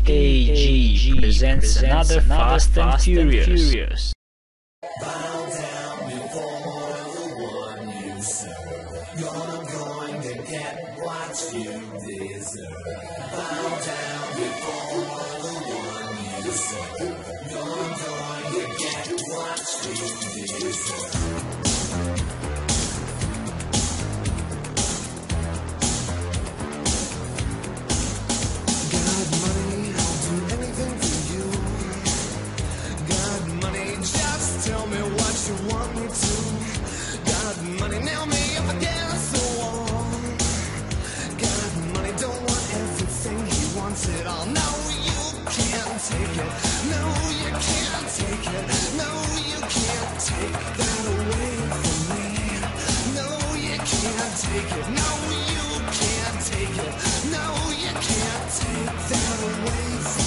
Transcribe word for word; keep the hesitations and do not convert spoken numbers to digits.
A G presents another Fast and Furious. Bow down before the one you serve. You're going to get what you deserve. Bow down before the one you serve. You're going to get what you deserve. Tell me what you want me to. Got money, nail me up against the wall. Got money, don't want everything, he wants it all. No, you can't take it. No, you can't take it. No, you can't take that away from me. No, you can't take it. No, you can't take it. No, you can't take that away from me.